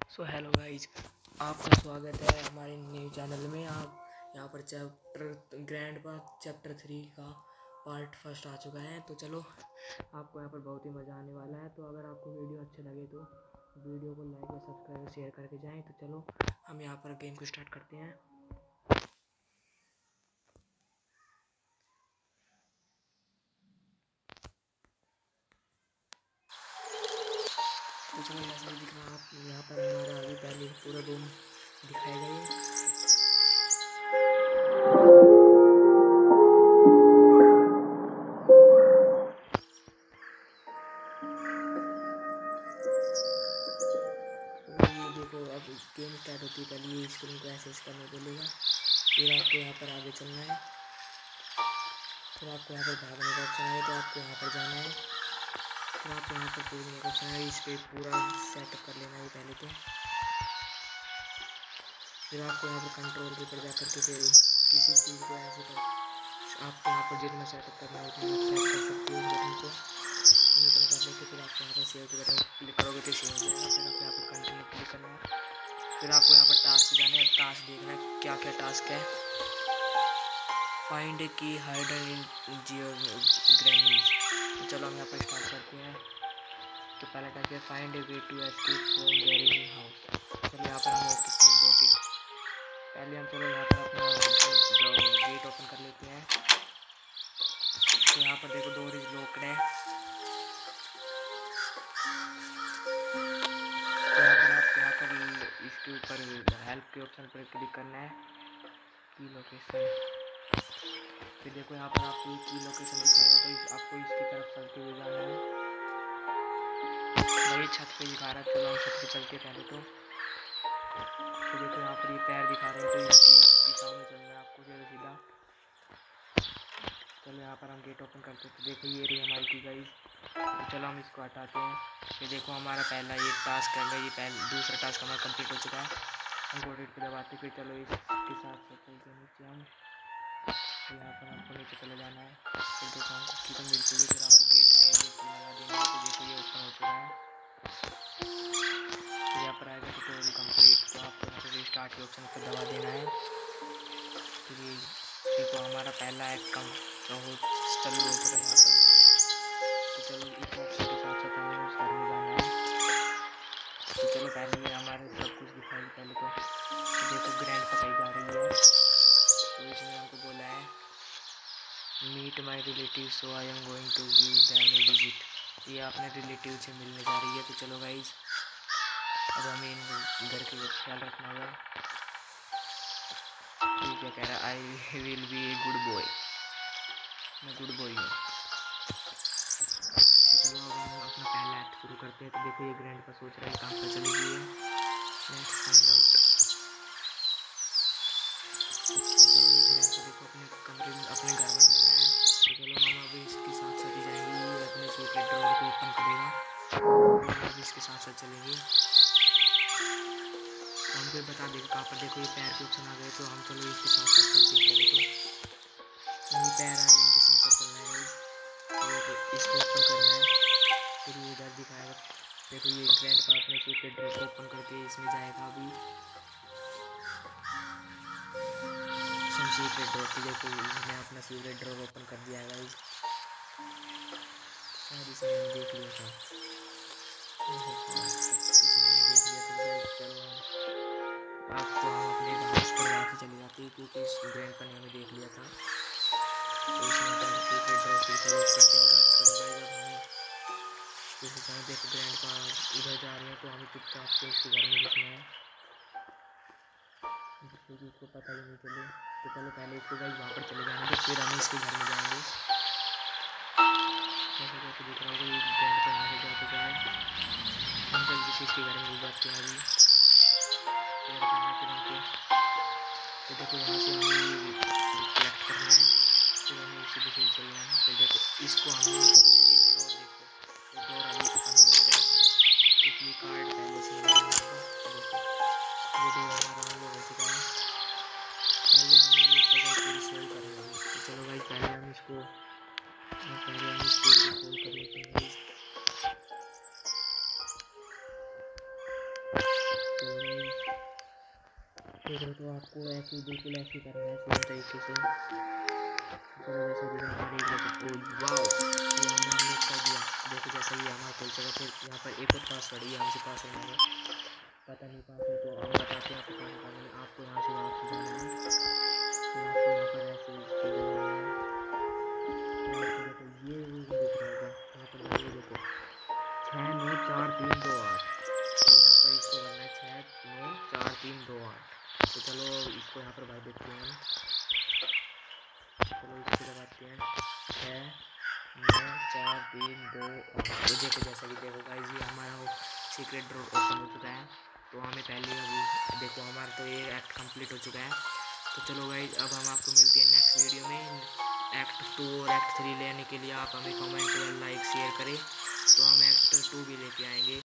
So hello guys, आपका स्वागत है हमारे न्यू चैनल में। आप यहाँ पर ग्रैंड पास चैप्टर 3 का पार्ट फर्स्ट आ चुका है। तो चलो, आपको यहाँ पर बहुत ही मज़ा आने वाला है। तो अगर आपको वीडियो अच्छे लगे तो वीडियो को लाइक और सब्सक्राइब और शेयर करके जाएं। तो चलो हम यहाँ पर गेम को स्टार्ट करते हैं। तो चलो, जैसा दिख रहा है आप यहाँ पर हमारा अभी पहले पूरा रूम दिखाया गया है। देखो, अब गेम स्टार्ट होती है पहले ये स्क्रीन को ऐसे करने बोलेगा, फिर आपको यहाँ पर आगे चलना है, फिर आपको यहाँ पर भागने का ऑप्शन है, तो आपको यहाँ पर जाना है, फिर आपको यहाँ पर कूदने का ऑप्शन है। इस पर पूरा सेटअप कर लेना है पहले तो। फिर आपको यहाँ पर कंट्रोल के ऊपर जा करके फिर किसी चीज़ को ऐसे कर आपको यहाँ पर जितना सेटअप करना है उतना आप सेट कर सकते हो। बटन को हम इतना कर लेके फिर आपको यहाँ पर सेव के बटन क्लिक करोगे तो सेव हो जाएगा। फिर आपको यहाँ पर कंटिन्यू क्लिक करना है, फिर आपको यहाँ पर टास्क जाना है। टास्क देखना है क्या क्या टास्क है। फाइंड ए की हाइडन इन ग्रैनीज। तो चलो हम यहाँ पर स्टार्ट करते हैं। तो पहला टास्क है find a way to escape from garage house. चलो यहाँ पर हम गॉट इट। पहले हम चलो यहाँ पर अपना गेट ओपन कर लेते हैं। तो यहाँ पर देखो डोर इज लॉक्ड है। तो यहाँ पर इसके ऊपर हेल्प के ऑप्शन पर क्लिक करना है, की लोकेशन। फिर देखो यहाँ पर आपको की लोकेशन दिखाएगा, तो आपको इसकी तरफ चलते हुए जाना है। वही छत पे दिखा रहा है, चलो हम छत पे चलते पहले तो देखो यहाँ पर ये पैर दिखा रहे हैं, तो इसकी दिशा में चलना है आपको सीधा। चलो यहाँ पर हम गेट ओपन करते हैं। तो देखो ये रही हमारी की गाइस। तो चलो हम इसको हटाते हैं। फिर देखो हमारा पहला ये टास्क कर रहा है, ये दूसरा टास्क हमारा कंप्लीट हो चुका है। हम गोटेट पे दबाते फिर चलो इसके साथ चलते नीचे हम। तो यहाँ पर आपको नीचे चले जाना है। फिर देखो हमको की तो मिल चुकी है, फिर आपको गेट में ये की लगा देना है। तो देखो ये ओपन हो चुका है। फिर यहाँ पर आएगा ट्यूटोरियल कंप्लीट, तो आपको यहाँ पर रिस्टार्ट के ऑप्शन पर दबा देना है। फिर ये देखो हमारा पहला एक कम चालू हो चुका है यहाँ पर। तो चलो इस ऑप्शन के साथ साथ हमें उस घर में जाना है। तो चलो पहले ये हमारे सब कुछ दिखाएगी पहले तो देखो ग्रैंड पकाई जा रही है। तो इसने हमको बोला है meet my relative so I am going to give them a visit. ये अपने रिलेटिव से मिलने जा रही है। तो चलो गाइज, अब हमें इन घर के ख्याल रखना होगा। ये क्या कह रहा है, I will be a good boy. मैं गुड बॉय हूँ। तो चलो अब हम अपना पहला एक्ट शुरू करते हैं। तो देखो ये ग्रैंड का सोच रहा है कहाँ पर चली गई है। Let's find out. चलो ये ग्रैंड को देखो अपने कमरे में अपने घर में जा रहा है। तो चलो हम अभी इसके साथ साथ ही जाएंगे। ये अपने सीक्रेट डोर को ओपन करेगा, हम अभी इसके साथ साथ चलेंगे। हमको बता देगा कहाँ पर। देखो ये पैर के ऑप्शन आ गए, तो हम चलो इसके साथ साथ चलते हैं। पहले तो ये पैर आ रहे हैं, इनके साथ साथ चलना है। तो इसको ओपन करना है, फिर ये इधर दिखाएगा। देखो ये ग्रैंड का अपने सीक्रेट डोर को ओपन करके इसमें जाएगा अभी सीक्रेट डोर। तो देखो मैंने अपना सीक्रेट डोर ओपन कर दिया है गाइस। शायद इसे मैंने देख लिया था। इसे मैंने देख लिया था गाइस। चलो अब तो हम अपने हाउस पर वापस चले जाते हैं, क्योंकि इस ग्रैंड पर ने हमें देख लिया था। तो इसने अपना सीक्रेट डोर फिर से लॉक कर दिया होगा। तो चलो गाइस, अब हमें फिर से जाना। देखो ग्रैंड का उधर जा रहे हैं, तो हमें चुपचाप से इसके घर में घुसना है, जिससे कि इसको पता भी नहीं चले। तो चलो पहले इसको गाइस वहाँ पर चले जाएंगे, फिर हम इसके घर में जाएंगे। जैसे जैसे दिख रहा होगा ये ग्रैंड का यहाँ से जा चुका है। हम जल्दी से इसके घर में घुस जाते हैं अभी। फिर हमको तो देखो यहाँ से हमें कलेक्ट करना है, फिर हमें इसी दिशा से चलना है। फिर देखो इसको हमें एक डोर देखो, ये डोर अभी अनलॉक है, क्योंकि कार्ड पहले से लगाना होगा। देखो ये डोर हमारा अनलॉक हो चुका है। पहले हमें ये पजल पूरी सॉल्व करनी होगी। तो चलो गाइस पहले हम इसको सॉल्व कर लेते हैं। तो देख रहे हो, तो आपको ऐसे ही बिल्कुल ऐसे ही करना है सेम तरीके से। तो जैसे भी हमारे वाओ, ये हमने कर दिया। देखो जैसा ही हमारा खुल चुका। फिर यहाँ पर एक और पासवर्ड, ये हमसे पासवर्ड मांगे, पता नहीं पासवर्ड, तो हम बताते हैं आपको पासवर्ड डालने में। आपको यहाँ से वापस जाना है, फिर आपको यहाँ पर ऐसे सीधे जाना है। तो आपको देखो ये दिख रहा होगा यहाँ पर, ये देखो 69432 8। तो यहाँ पर इसको करना है 69432 8। तो चलो इसको यहाँ पर भाई देखते हैं हम। चलो इसको दबाते हैं 69432 8। तो देखो जैसा कि देखो गाइस, ये हमारा सीक्रेट ड्रॉर ओपन हो चुका है। तो हमें पहले अभी देखो हमारा तो ये एक्ट कंप्लीट हो चुका है। तो चलो गाइस, अब हम आपको मिलते हैं नेक्स्ट वीडियो में। एक्ट 2 और एक्ट 3 लेने के लिए आप हमें कमेंट, लाइक, शेयर करें, तो हम एक्ट 2 भी लेके आएंगे।